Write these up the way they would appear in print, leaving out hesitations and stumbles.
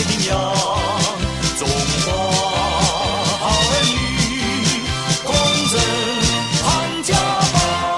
平洋，中华儿女共振汉家邦。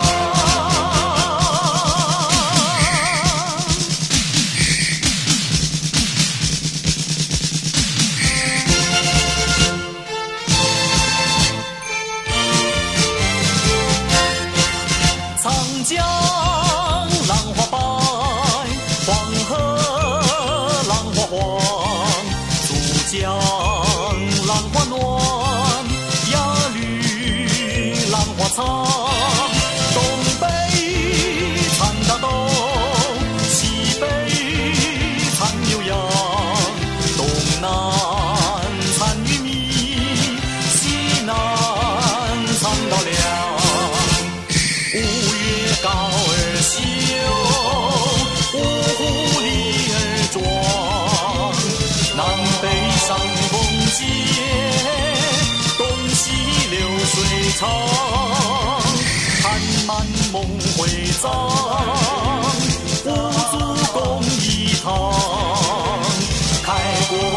长江浪花白，黄河浪花黄，珠江浪花暖，鸭绿浪花长。东北产大豆，西北产牛羊，东南产玉米，西南产稻粱。五月高儿秀，五湖里儿壮，南北上风接，东西流水长，汉满蒙会长，五祖共一堂，开国